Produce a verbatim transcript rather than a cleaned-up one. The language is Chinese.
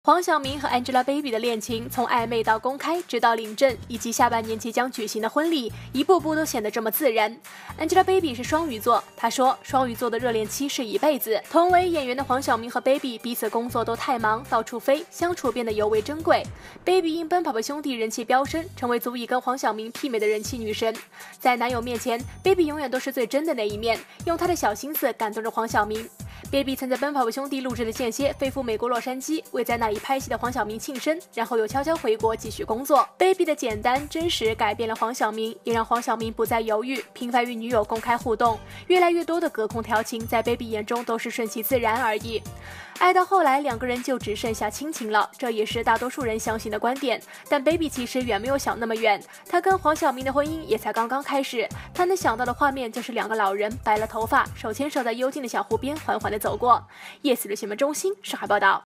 黄晓明和 Angelababy 的恋情从暧昧到公开，直到领证，以及下半年即将举行的婚礼，一步步都显得这么自然。Angelababy 是双鱼座，她说双鱼座的热恋期是一辈子。同为演员的黄晓明和 Baby 彼此工作都太忙，到处飞，相处变得尤为珍贵。Baby 因奔跑吧兄弟人气飙升，成为足以跟黄晓明媲美的人气女神。在男友面前 ，Baby 永远都是最真的那一面，用她的小心思感动着黄晓明。Baby 曾在奔跑吧兄弟录制的间歇飞赴美国洛杉矶，为在那里拍戏的黄晓明庆生，然后又悄悄回国继续工作。Baby 的简单真实改变了黄晓明，也让黄晓明不再犹豫，频繁与女友公开互动。越来越多的隔空调情，在 Baby 眼中都是顺其自然而已。爱到后来，两个人就只剩下亲情了，这也是大多数人相信的观点。但 Baby 其实远没有想那么远，他跟黄晓明的婚姻也才刚刚开始。他能想到的画面就是两个老人白了头发，手牵手在幽静的小湖边缓缓地走过。夜 s 的新闻中心上海报道。